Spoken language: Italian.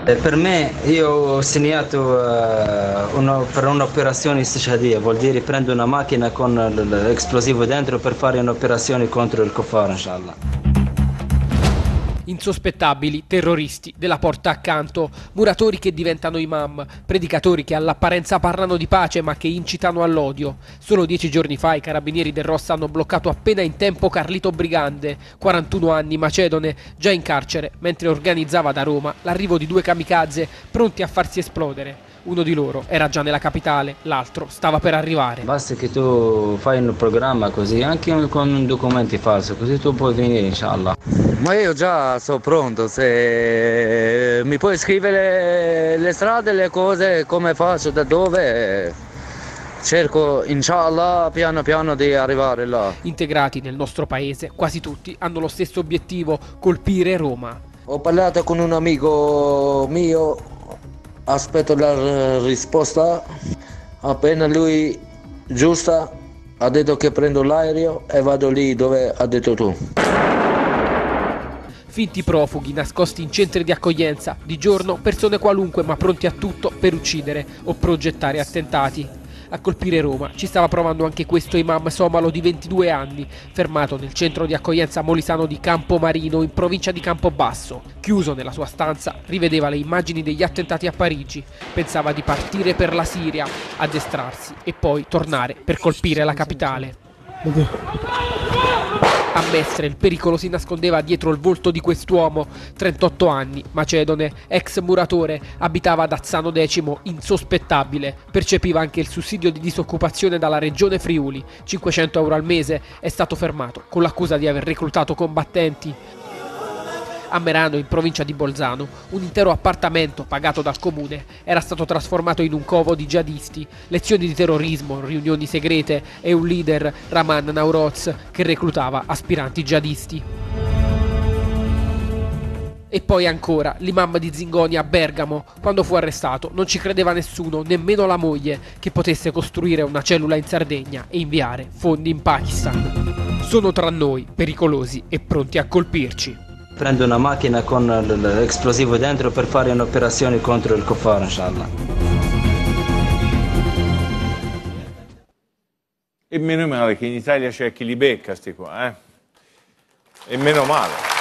Per me, io ho segnato per un'operazione istishadiyya, vuol dire prendo una macchina con l'esplosivo dentro per fare un'operazione contro il kuffar, inshallah. Insospettabili, terroristi della porta accanto, muratori che diventano imam, predicatori che all'apparenza parlano di pace ma che incitano all'odio. Solo 10 giorni fa i carabinieri del Rossa hanno bloccato appena in tempo Carlito Brigande, 41 anni, macedone, già in carcere, mentre organizzava da Roma l'arrivo di 2 kamikaze pronti a farsi esplodere. Uno di loro era già nella capitale, l'altro stava per arrivare. Basta che tu fai un programma così, anche con documenti falsi, così tu puoi venire, inshallah. Ma io già sono pronto, se mi puoi scrivere le strade, le cose, come faccio, da dove, cerco, inshallah, piano piano di arrivare là. Integrati nel nostro paese, quasi tutti hanno lo stesso obiettivo, colpire Roma. Ho parlato con un amico mio, aspetto la risposta, appena lui giusta ha detto che prendo l'aereo e vado lì dove ha detto tu. Finti profughi nascosti in centri di accoglienza, di giorno persone qualunque ma pronti a tutto per uccidere o progettare attentati. A colpire Roma ci stava provando anche questo imam somalo di 22 anni, fermato nel centro di accoglienza molisano di Campomarino in provincia di Campobasso. Chiuso nella sua stanza, rivedeva le immagini degli attentati a Parigi, pensava di partire per la Siria, addestrarsi e poi tornare per colpire la capitale. A Mestre il pericolo si nascondeva dietro il volto di quest'uomo, 38 anni, macedone, ex muratore, abitava ad Azzano X, insospettabile, percepiva anche il sussidio di disoccupazione dalla regione Friuli, 500 euro al mese, è stato fermato con l'accusa di aver reclutato combattenti. A Merano, in provincia di Bolzano, un intero appartamento pagato dal comune era stato trasformato in un covo di jihadisti, lezioni di terrorismo, riunioni segrete e un leader, Rahman Nauroz, che reclutava aspiranti jihadisti. E poi ancora l'imam di Zingonia a Bergamo, quando fu arrestato non ci credeva nessuno, nemmeno la moglie, che potesse costruire una cellula in Sardegna e inviare fondi in Pakistan. Sono tra noi, pericolosi e pronti a colpirci. Prendo una macchina con l'esplosivo dentro per fare un'operazione contro il kuffar, inshallah. E meno male che in Italia c'è chi li becca sti qua, E meno male.